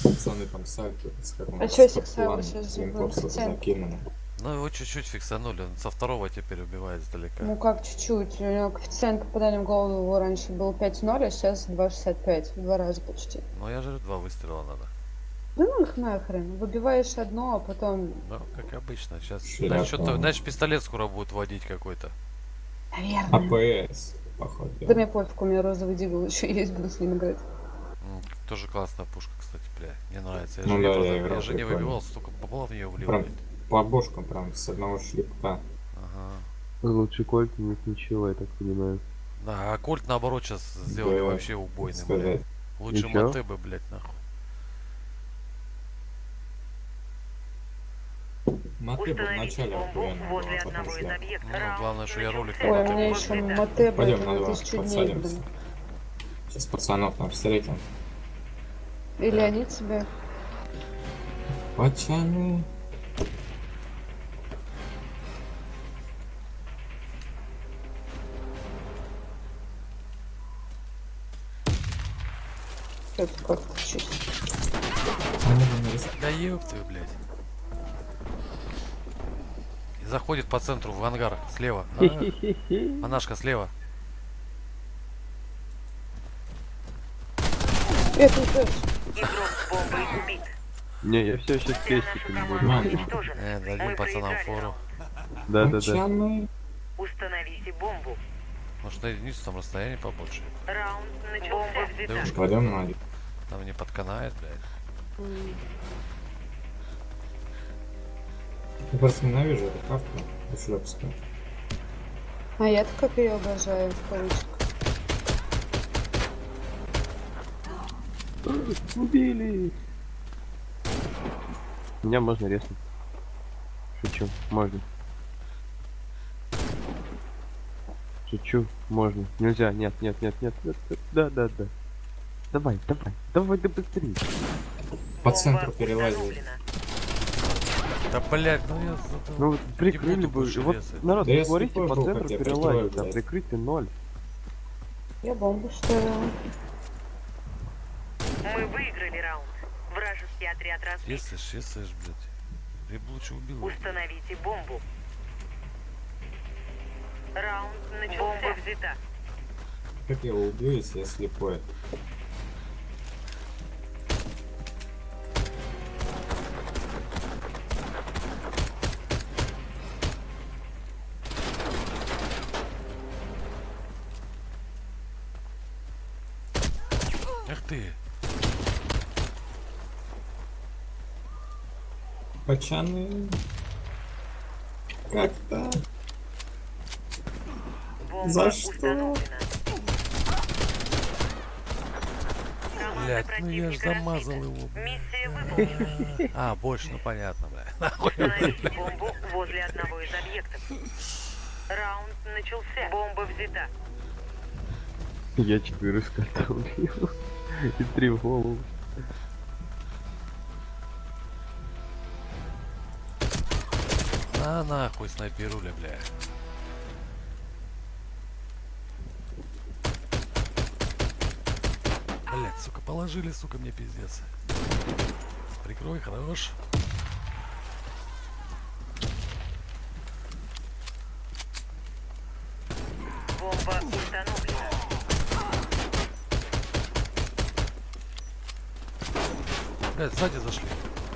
Пацаны там сальто с А чё Сиксава сейчас просто закинули. Ну его чуть-чуть фиксанули, он со второго теперь убивает издалека. Ну как чуть-чуть? У него коэффициент попадания в голову его раньше был 5,0, а сейчас 2,65. В 2 раза почти. Ну я же 2 выстрела надо. Да ну их нахрен. Выбиваешь одно, а потом... Ну, как обычно. Сейчас, Шляпа. что-то, значит, пистолет скоро будет водить какой-то. Наверное. АПС, походу. Да мне пофиг, у меня розовый дигл еще есть, буду с ним играть. Тоже классная пушка, кстати, бля. Мне нравится. Я Ну же да, не, я играл, я же не прикольно. выбивал, столько бабла в нее влил. Прям блядь. по бошкам прям с одного шлепка. Ага. Лучший кольт у них ничего, я так понимаю. Да, а кольт наоборот сейчас сделали Да, вообще убойный, сказать. блядь. Лучше И чё? мотыбы, блядь, нахуй. Мотыбы в начале охуенно было, а потом шляпа. Ну, главное, что я ролик Ой, у на меня мотыбы еще снял. мотеба, Пойдем это на на два, 1000 дней, подсадимся. блин. Сейчас пацанов там встретим. Или Да. они тебе... Пацаны. Это как-то чуть. Да ёпты, блядь. И заходит по центру в ангар слева. Анашка слева. Это уже... Игрок с бомбой убит. Не, я все еще с крестиком буду. Мам. Уничтожен. Дадим Мы пацанам проиграли фору. раунд. Да. Пацаны. Установите бомбу. Может, на единицу там расстояние побольше. Раунд начался. Бомба взята. Девушка. Пойдем на один. Там не подканает, блядь. Я просто ненавижу эту карту. Шлепскую. А я-то как ее обожаю, в кавычках. Убили! Меня можно резнуть. Шучу, можно. Шучу, можно. Нельзя, нет. Да. Давай, да быстрее. По Бомба центру перелазит. установлена. Да, блядь, ну я... Ну вот прикрыли буду бы. больше Вот резать. народ, Да я смотрите, слепой по был, центру как я перелазит, прикрою, а блядь. прикрытие 0. Я бомбу ставила. Мы выиграли раунд. Вражеский отряд разбит. Если, блядь. Я бы лучше убил его. Установите бомбу. Раунд начался. Бомба взята. Как я его убью, если я слепой? Ах ты. Пацаны. Как-то. Бомба За что? установлена. Команда Блядь, ну я ж противника замазал разбита. его. Миссия выполнена. А, больше, ну понятно, блядь. Нахуй. Установите бомбу возле одного из объектов. Раунд начался. Бомба взята. Я 4 с карты убил. И 3 в голову. На нахуй снайперуля, бля. Блядь, сука, положили, сука, мне пиздец. Прикрой, хорош. Бомба установлена. Блядь, сзади зашли.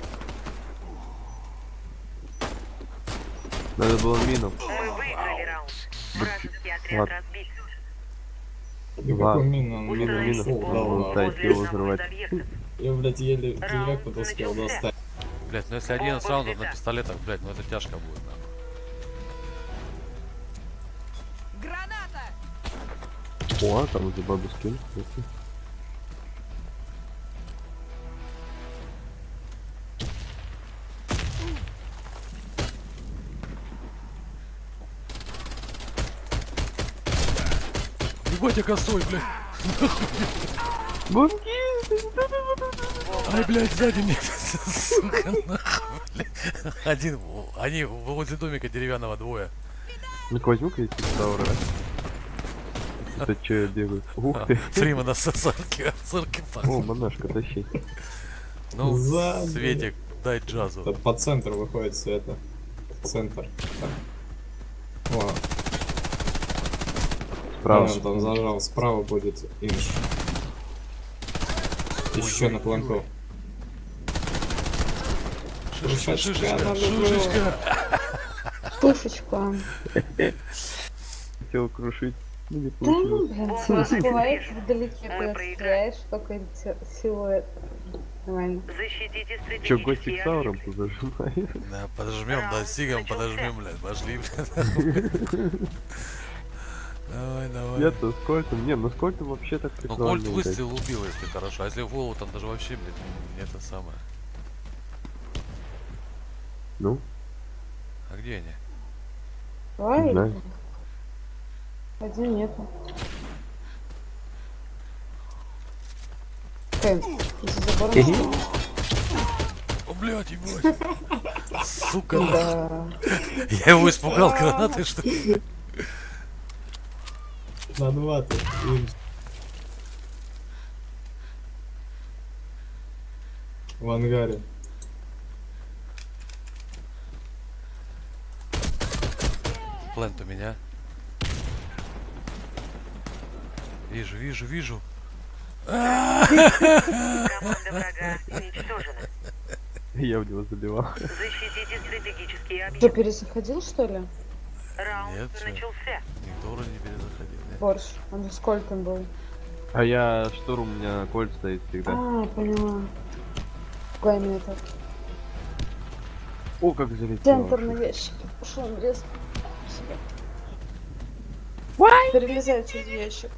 Надо было мину. Мы выиграли раунд. Вражеский отряд Ладно. разбит. И Ладно. какой мин он Мина, мину мина. ушел, Вон да, стоит, Возле его одного из взрывать. объектов. Я, блядь, еле Раунд девятку успел начался. достать. Блядь, ну если 11 Бомба раундов на взята. пистолетах, блядь, ну это тяжко будет, нахуй. О, там уже бабу скин. Ебать, я косой, блядь. Бомги! Ай, блядь, сзади мне, сука, нахуй, блядь. Один, они возле домика деревянного двое. Ну-ка возьму-ка эти таура. Это че я бегаю? Ух ты! Фримана с 40 О, монашка, тащи. Ну, Сзади. Светик, дай джазу. Тут по центру выходит Света. Центр. Так. О, Справа. он там зажал. Справа будет инш. Еще на планку. Шишечка, на шишечка. Пушечка. Хотел крушить. Ну, не Да ну, получилось. блин, все бывает вдалеке, Мы когда проиграли. стреляешь, только силуэт. Нормально. Защитите Чё, стратегические гостик сауром объекты. тут зажимает? Да, подожмем, да, сигом Начался. подожмем, блядь, пошли, блядь. Давай, давай. Я-то с кольтом. Не, ну с кольтом вообще так Ну, прикольно. Кольт играть. выстрел убил, если хорошо. А если в голову, там даже вообще, блядь, не это самое. Ну, А где они? Давай. не знаю. Один нету. Кэм, за забором стоит. О, блядь, ебать. Сука, нахуй. Да. Я его испугал гранатой, что ли? На 2 ты. Инш. В ангаре. Плент у меня. Вижу, вижу, вижу. Команда врага уничтожена. Я в него забивал. Защитите стратегические Что, объекты. перезаходил, что ли? Раунд Нет, чё. начался. Никто вроде не перезаходил. нет. Борщ. Он же с кольтом был. А я штурм, у меня кольт стоит всегда. А, поняла. Какой метод. О, как залетел. Центр на ящике. Пошел он резко. Себе. Перелезай через ящик.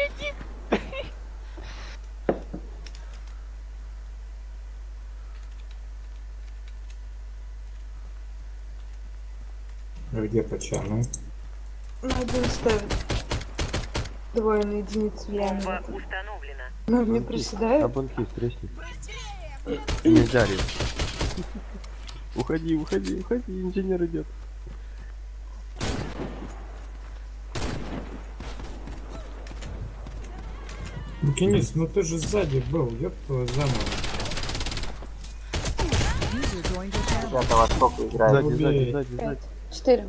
Где пачаны? На один ставит. Двое на единицу Бомба реально. установлена. Ну, мне А приседает. банки тресни. Нельзя резать. Уходи, уходи, уходи, инженер идет. Ну, Денис, ну ты же сзади был, ёб твою заново. User joined your channel. Я-то востоку играю. Сзади, Убей. сзади, сзади, сзади. 4.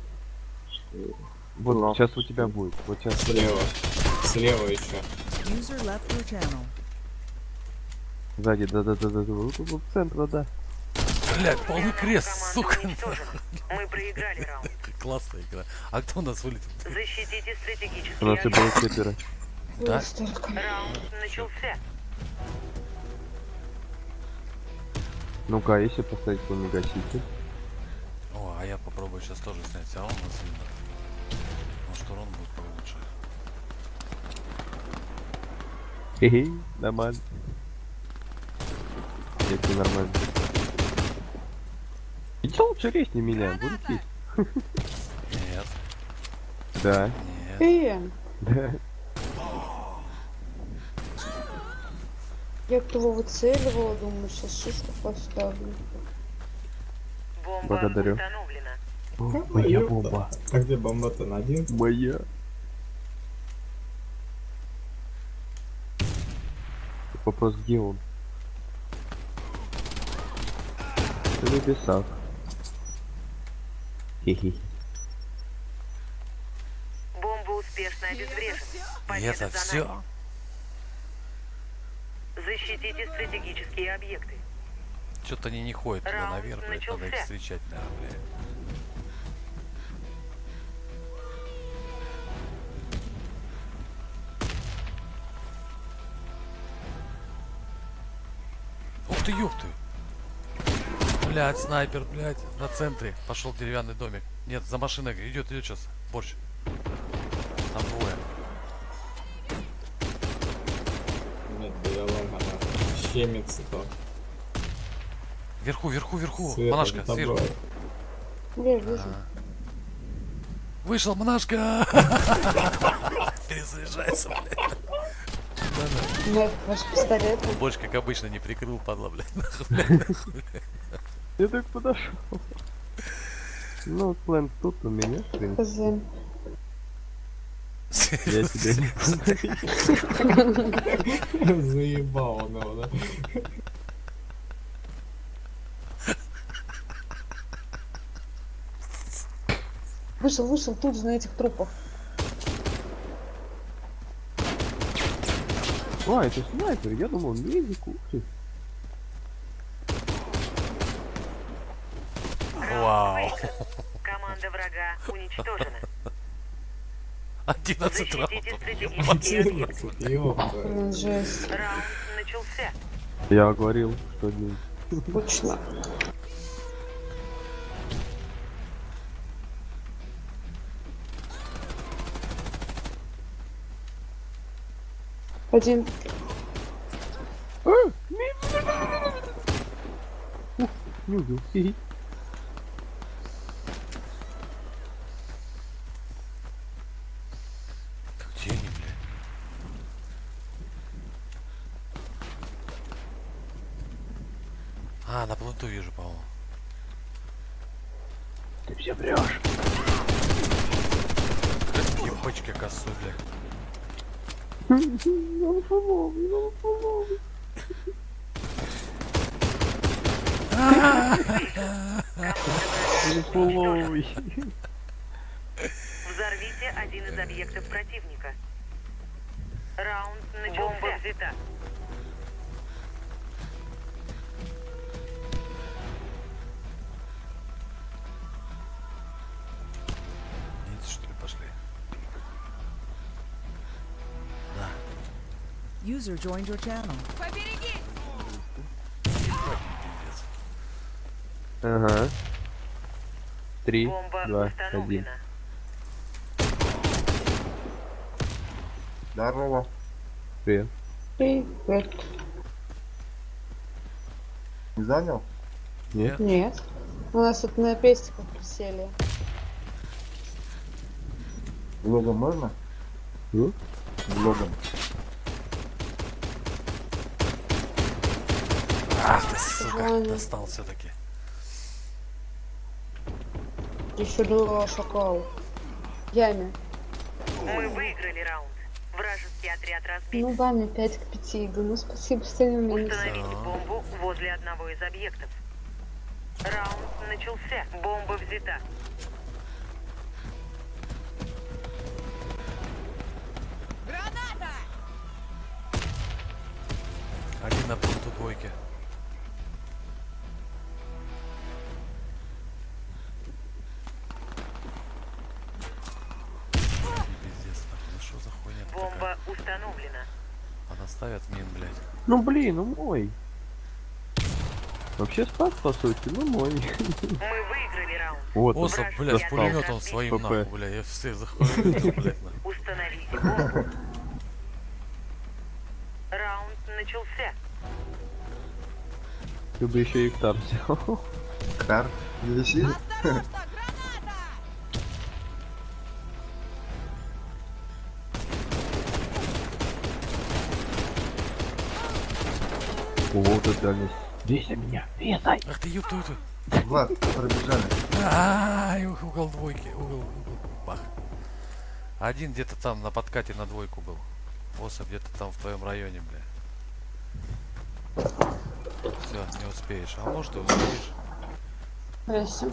Вот, Ну. сейчас у тебя будет. Вот сейчас. Слева. Слева еще. User left your channel. Сзади, да-да-да-да. Вот тут центра, да. Блядь, полный крест, Команда сука. уничтожена. Мы проиграли раунд. Классная игра. А кто у нас вылетел? Защитите У стратегические нас и было объекты. 4. Да? Столько. Раунд начался. Ну-ка, а если поставить фламигаситель? О, а я попробую сейчас тоже снять. А он у нас видно. Может, урон будет получше. Хе-хе, нормально. Это нормально. Иди лучше резни меня, будет есть. Нет, Да, нет. да. Я кто выцеливала, думаю, сейчас шишку поставлю. Бомба Благодарю. установлена. О, моя бомба. А где бомба-то на 1? Моя. Вопрос, где он? На небесах. Хе-хе. Бомба успешно обезврежена. И Победа это за все. нами. Защитите стратегические объекты. Что-то они не ходят туда Раунд наверх, блядь, надо их начался. встречать, наверное, блядь. Ух ты, ёпты! Блядь, снайпер, блядь, на центре. Пошел деревянный домик. Нет, за машиной идет сейчас. Борщ. Там двое. Нет, диалог, она щемится то. Вверху, вверху, вверху. Света Монашка, за тобой. сверху. Я вижу. Ага. Вышел, монашка! Перезаряжается, блядь. Да-да. Ну, это ваш пистолет. Борщ, как обычно, не прикрыл, падла, блядь. Я так подошел. Ну, план тут у меня, в принципе. Хз. Я тебя не Заебал он его, да? Вышел тут же на этих трупах. А, это снайпер, я думал, медик, ух ты. Вау. Команда врага уничтожена. 11 Защитите раундов. стратегические объекты. Ёпта. Жесть. Раунд начался. Я говорил, что не... Скучно. Один. Не убил. Хи-хи. Где они, бля? А, на плоту вижу, по-моему. Ты все врешь. Ебочки косу, бля. Фуловый. Взорвите один из объектов противника. Раунд начался. Бомба взята. Нет, что ли, пошли. Да. User joined your channel. Пиздец. Ага. 3, Бомба 2, 1. установлена. Здорово. Привет. Привет. Не занял? Нет? Нет. У нас тут на пестиках присели. Логом можно? Ну? Логом. Ах ты, сука, Ладно. достал все-таки. Еще два шакал. Яме. Мы выиграли раунд. Вражеский отряд разбит. Ну да, мне 5 к 5 игр. Ну спасибо, что не минус. Установите бомбу возле одного из объектов. Раунд начался. Бомба взята. Один на пункту двойки. Пиздец, нахуй, ну что за хуйня такая? Бомба установлена. Она ставит мин, блядь. Ну блин, ну мой. Вообще спас по сути, ну мой. Мы выиграли раунд. Вот, он Особ, блядь, с достал. пулеметом своим, ПП. нахуй, бля, я все захуй, блядь, нахуй. Установите бомбу. Раунд начался. ты бы еще и ктар взял. Кар. Висит? Вот это дальность. Весь меня, весай. Ах ты, ёпту. Влад, пробежали. Ай, угол двойки, угол, бах. Один где-то там на подкате на двойку был. Особ где-то там в твоем районе, бля. Все, не успеешь. А может и успеешь. Здрасте.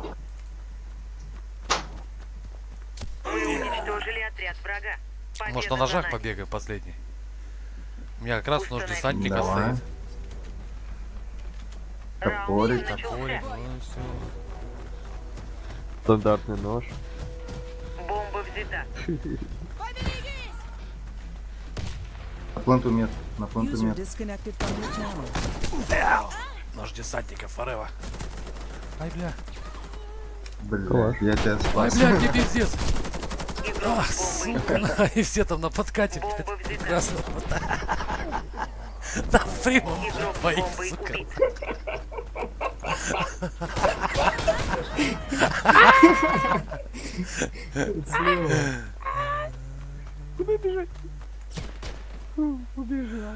Мы уничтожили отряд врага. Победа Может на за ножах нами. побегаем последний? У меня как раз нож Установи. десантника Давай. стоит. Раунд Топорик. начался. Топорик, ну и всё. Стандартный нож. Бомба взята. На планту нет. На планту User нет. disconnected from your channel. Нож десантника, forever. Ай, бля. Бля, я тебя Ай, спас. бля, где пиздец. Игрок Ах, с бомбой сука, убит. на, и все там на подкате, блядь. Бомба взята. Красного. На прямом Игрок с бои, бомбой сука. убит. Куда бежать? Убежал.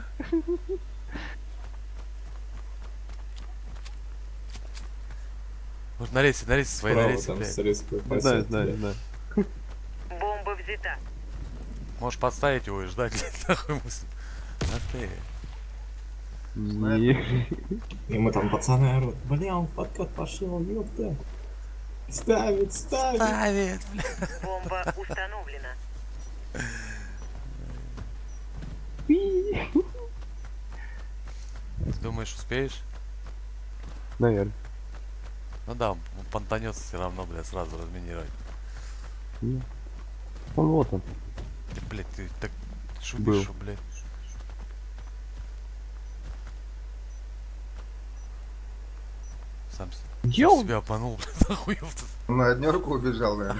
Вот на рейсе свои, на Справа рейсе, там блядь. с резкой Знаю, кассетой. знаю. Бомба взята. Можешь подставить его и ждать, блядь, нахуй мысль. А ты. Не. И мы там пацаны орут. Бля, он в подкат пошел, ёпта. Ставит, ставит. Ставит, бля. Бомба установлена. Думаешь, успеешь? Наверное. Ну да, он понтанется все равно, блядь, сразу разминировать. Ну, вот он. Ты, блядь, ты так Был. шумишь, блядь. Сам Ёу! себя обманул, блядь, охуел ты. На однерку убежал, наверное.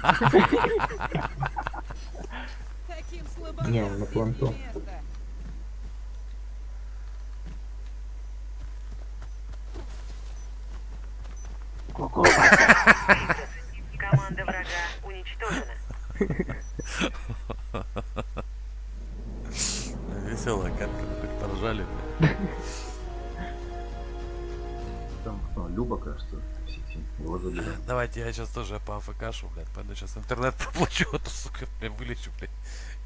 Не, он на планту. Команда врага уничтожена. Веселая катка, хоть поржали, блядь. Там кто, Люба, кажется, в сети. Его заберем. Давайте я сейчас тоже по АФКшу, блядь, пойду сейчас интернет проплачу, а то, сука, я вылечу, блядь.